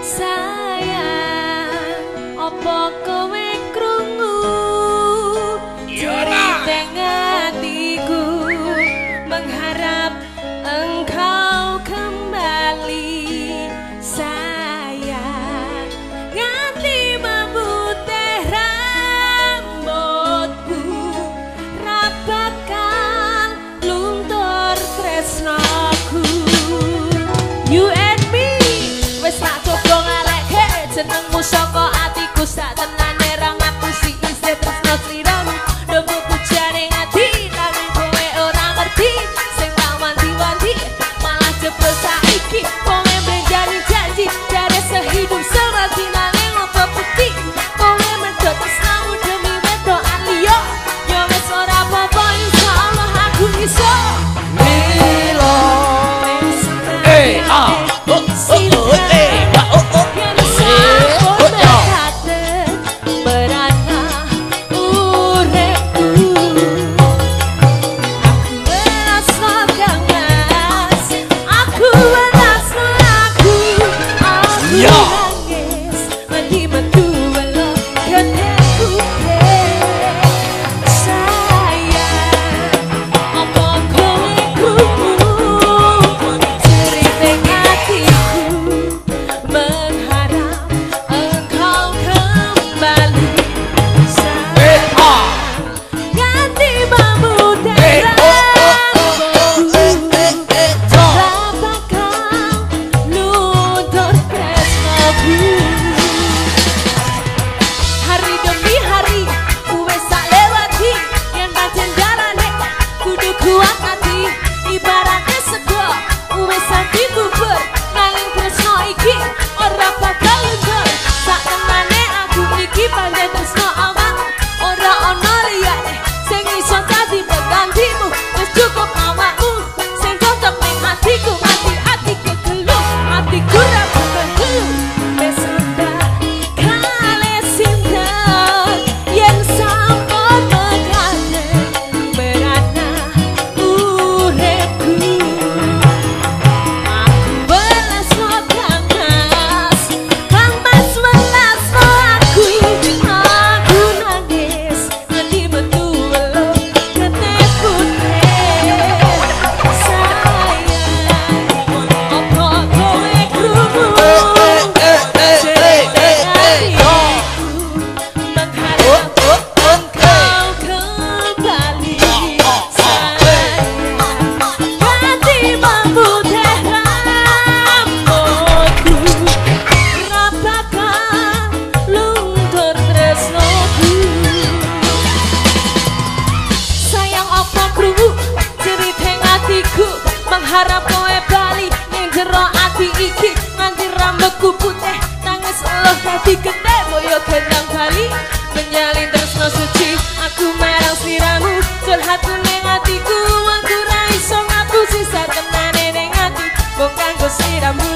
Sayang, opo kowe krungu cerita hatiku, mengharap engkau kembali. Sayang, ganti membutih rambutku, rapatkan luntur tresnaku. You and me wes tak coba ngareke jenengmu saka atiku, sak tenane ra ngapusi isih tresno sliramu. Nemu pujane ngati nanging kowe ora ngerti, sing tak wanti-wanti malah jebul saiki. Kowe mbenjani janji dari sehidup semati nanging apa bukti kowe medhot tresnamu demi wedokan liya. Ya wes ora apa-apa, insyaallah aku iso milo. Harap kowe bali ning jero ati iki, nganti rambutku putih nangis eluh dadi gede boyo gendang bali. Menyalin tresno suci aku marang sliramu, curhatku ning atiku, aku ra iso ngapusi sak temane ning ati, mung kanggo sliramu.